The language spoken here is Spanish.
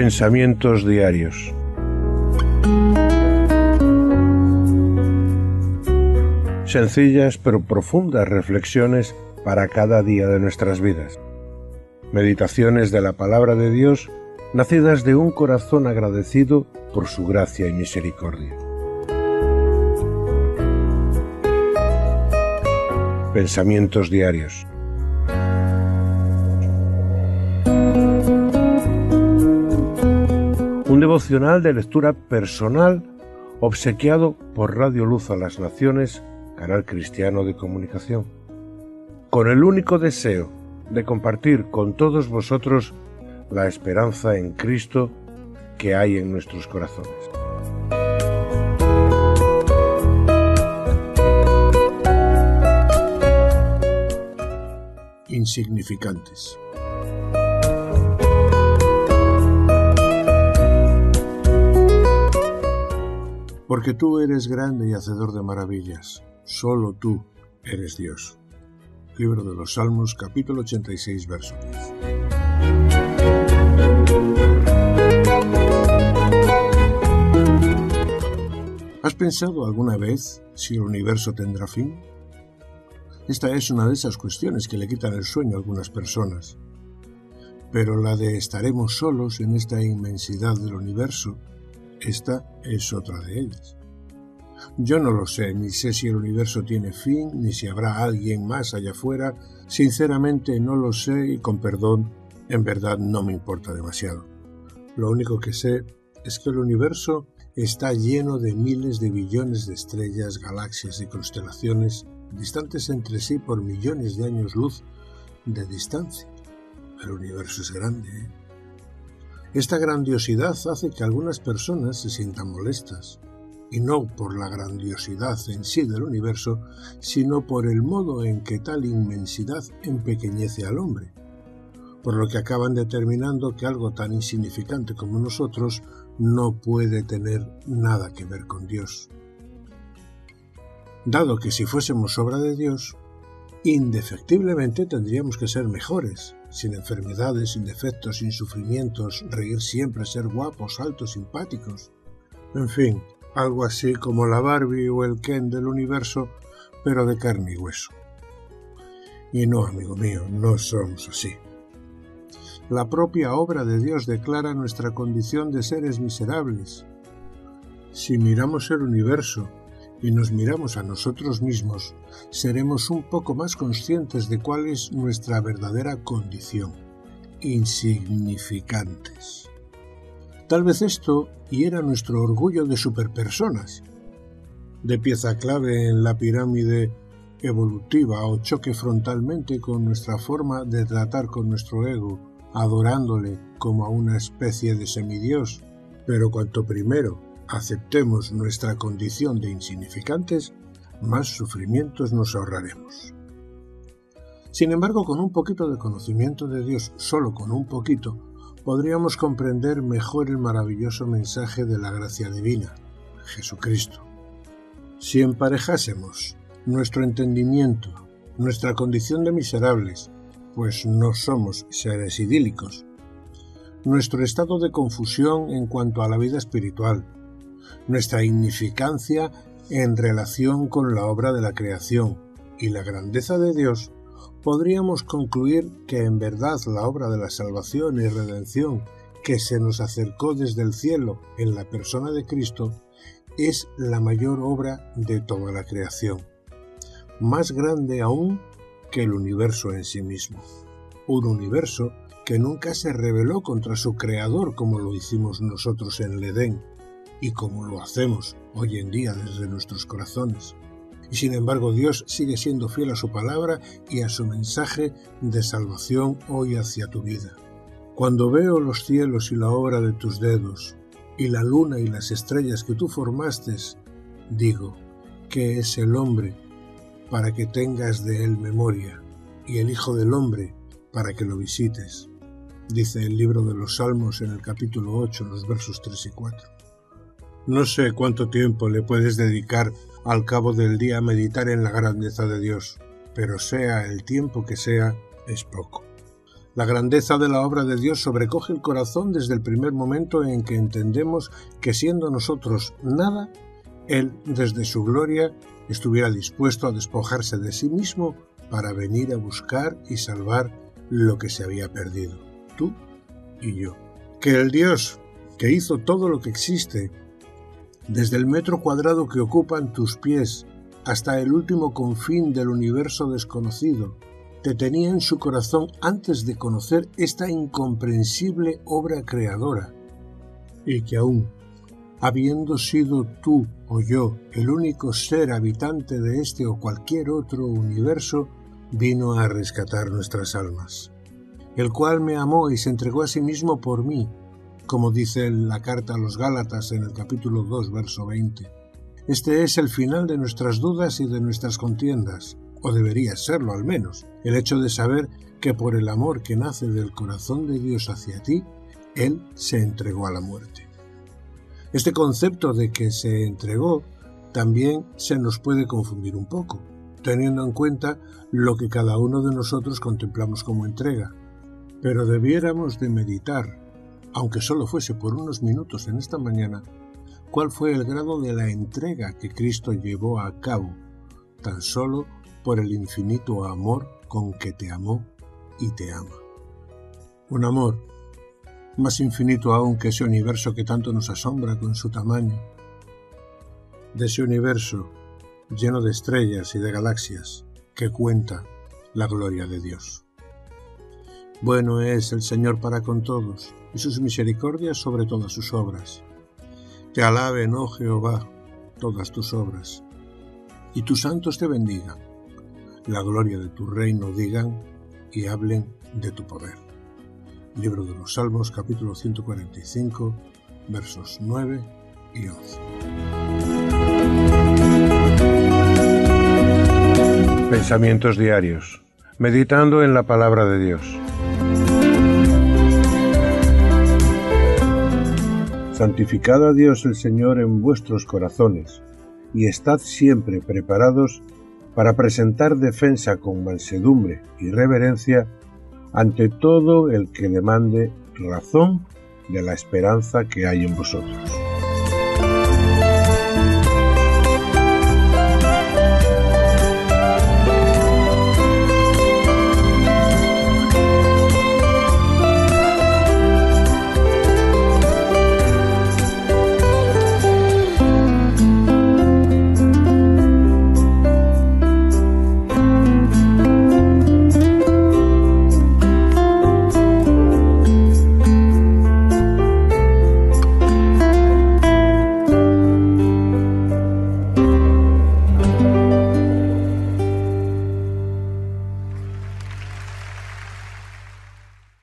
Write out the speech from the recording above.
Pensamientos diarios. Sencillas pero profundas reflexiones para cada día de nuestras vidas. Meditaciones de la palabra de Dios, nacidas de un corazón agradecido por su gracia y misericordia. Pensamientos diarios. Un devocional de lectura personal obsequiado por Radio Luz a las Naciones, canal cristiano de comunicación, con el único deseo de compartir con todos vosotros la esperanza en Cristo que hay en nuestros corazones. Insignificantes. Porque tú eres grande y hacedor de maravillas, solo tú eres Dios. Libro de los Salmos, capítulo 86, verso 10. ¿Has pensado alguna vez si el universo tendrá fin? Esta es una de esas cuestiones que le quitan el sueño a algunas personas. Pero la de estaremos solos en esta inmensidad del universo, esta es otra de ellas. Yo no lo sé, ni sé si el universo tiene fin, ni si habrá alguien más allá afuera. Sinceramente no lo sé y con perdón, en verdad no me importa demasiado. Lo único que sé es que el universo está lleno de miles de billones de estrellas, galaxias y constelaciones distantes entre sí por millones de años luz de distancia. El universo es grande, ¿eh? Esta grandiosidad hace que algunas personas se sientan molestas, y no por la grandiosidad en sí del universo, sino por el modo en que tal inmensidad empequeñece al hombre, por lo que acaban determinando que algo tan insignificante como nosotros no puede tener nada que ver con Dios. Dado que si fuésemos obra de Dios, indefectiblemente tendríamos que ser mejores, sin enfermedades, sin defectos, sin sufrimientos, reír siempre, ser guapos, altos, simpáticos. En fin, algo así como la Barbie o el Ken del universo, pero de carne y hueso. Y no, amigo mío, no somos así. La propia obra de Dios declara nuestra condición de seres miserables. Si miramos el universo y nos miramos a nosotros mismos, seremos un poco más conscientes de cuál es nuestra verdadera condición: insignificantes. Tal vez esto hiera nuestro orgullo de superpersonas, de pieza clave en la pirámide evolutiva, o choque frontalmente con nuestra forma de tratar con nuestro ego, adorándole como a una especie de semidios. Pero cuanto primero aceptemos nuestra condición de insignificantes, más sufrimientos nos ahorraremos. Sin embargo, con un poquito de conocimiento de Dios, solo con un poquito, podríamos comprender mejor el maravilloso mensaje de la gracia divina, Jesucristo. Si emparejásemos nuestro entendimiento, nuestra condición de miserables, pues no somos seres idílicos, nuestro estado de confusión en cuanto a la vida espiritual, nuestra insignificancia en relación con la obra de la creación y la grandeza de Dios, podríamos concluir que en verdad la obra de la salvación y redención que se nos acercó desde el cielo en la persona de Cristo es la mayor obra de toda la creación, más grande aún que el universo en sí mismo. Un universo que nunca se rebeló contra su creador como lo hicimos nosotros en el Edén, y como lo hacemos hoy en día desde nuestros corazones. Y sin embargo Dios sigue siendo fiel a su palabra y a su mensaje de salvación hoy hacia tu vida. Cuando veo los cielos y la obra de tus dedos, y la luna y las estrellas que tú formaste, digo, ¿qué es el hombre para que tengas de él memoria, y el Hijo del Hombre para que lo visites? Dice el libro de los Salmos en el capítulo 8, los versos 3 y 4. No sé cuánto tiempo le puedes dedicar al cabo del día a meditar en la grandeza de Dios, pero sea el tiempo que sea, es poco. La grandeza de la obra de Dios sobrecoge el corazón desde el primer momento en que entendemos que, siendo nosotros nada, Él, desde su gloria, estuviera dispuesto a despojarse de sí mismo para venir a buscar y salvar lo que se había perdido, tú y yo. Que el Dios que hizo todo lo que existe, desde el metro cuadrado que ocupan tus pies hasta el último confín del universo desconocido, te tenía en su corazón antes de conocer esta incomprensible obra creadora, y que aún, habiendo sido tú o yo el único ser habitante de este o cualquier otro universo, vino a rescatar nuestras almas, el cual me amó y se entregó a sí mismo por mí, como dice la carta a los Gálatas en el capítulo 2, verso 20. Este es el final de nuestras dudas y de nuestras contiendas, o debería serlo al menos, el hecho de saber que por el amor que nace del corazón de Dios hacia ti, Él se entregó a la muerte. Este concepto de que se entregó también se nos puede confundir un poco, teniendo en cuenta lo que cada uno de nosotros contemplamos como entrega, pero debiéramos de meditar, aunque solo fuese por unos minutos en esta mañana, cuál fue el grado de la entrega que Cristo llevó a cabo, tan solo por el infinito amor con que te amó y te ama. Un amor más infinito aún que ese universo que tanto nos asombra con su tamaño. De ese universo lleno de estrellas y de galaxias que cuenta la gloria de Dios. Bueno es el Señor para con todos, y sus misericordias sobre todas sus obras. Te alaben, oh Jehová, todas tus obras, y tus santos te bendigan. La gloria de tu reino digan y hablen de tu poder. Libro de los Salmos, capítulo 145, versos 9 y 11. Pensamientos diarios. Meditando en la palabra de Dios. Santificad a Dios el Señor en vuestros corazones, y estad siempre preparados para presentar defensa con mansedumbre y reverencia ante todo el que demande razón de la esperanza que hay en vosotros.